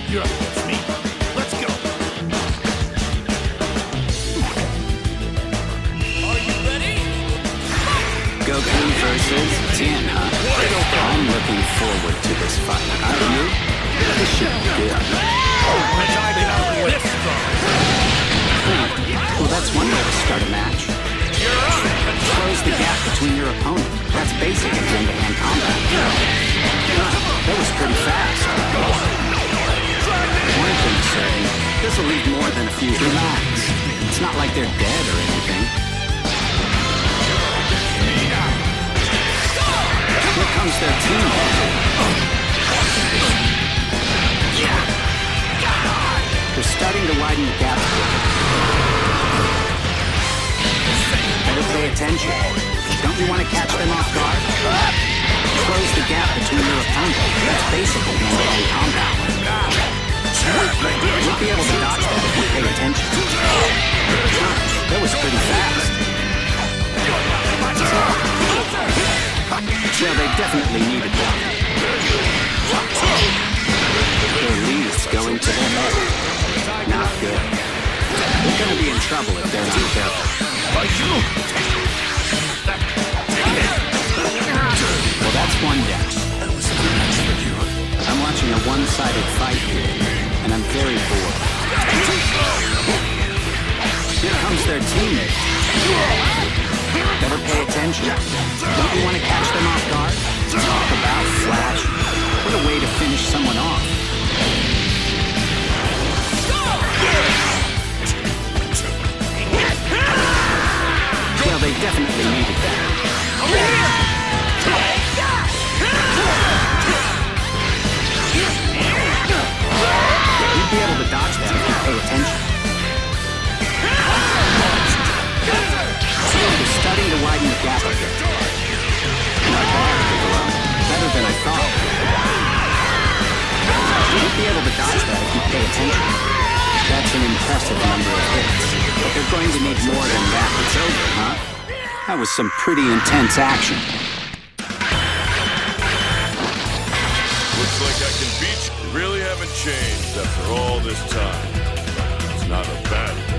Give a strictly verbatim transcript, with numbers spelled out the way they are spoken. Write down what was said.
You're up against me. Let's go. Are you ready? Goku versus Tien, huh? I'm looking forward to this fight. Are you? This should be good. Wish I could outrun this strong. Well, that's one way to start a match. You're up. Close the gap between your opponent. That's basic in hand-to-hand combat. That was pretty fast. One thing's certain, this'll leave more than a few. Relax. It's not like they're dead or anything. Here comes their team. They're starting to widen the gap. Better pay attention. Don't you want to catch them off guard? Close the gap between your opponent. That's basically hand-to-hand combat. You'll be able to dodge that if you pay attention. That was pretty fast. Yeah, they definitely needed that. Their lead's going to their head. Not good. They're going to be in trouble if they're not careful. Well, that's one down. I'm watching a one-sided fight here, and I'm very bored. Here comes their teammate. Better pay attention. Don't you want to catch them off guard? Talk about flash. What a way to finish someone off. Well, they definitely needed that. You'd be able to dodge that if you pay attention. They're starting to widen the gap a bit. Not bad, Piccolo. Better than I thought. You'd be able to dodge that if you pay attention. That's an impressive number of hits. But they're going to need more than that. It's over, huh? That was some pretty intense action. Looks like I can beat you. You really haven't changed after all this time. It's not a bad thing.